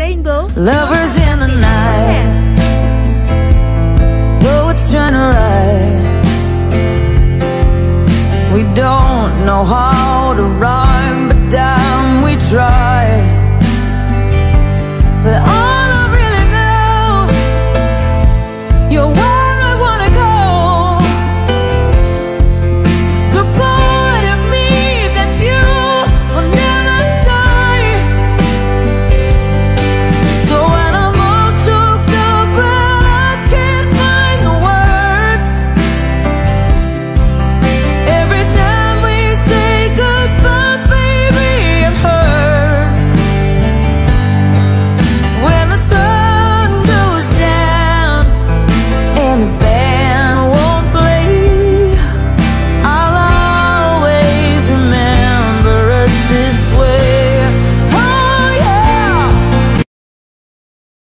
Rainbow. Lovers in the night, poets trying to write. We don't know how to rhyme, but damn, we try.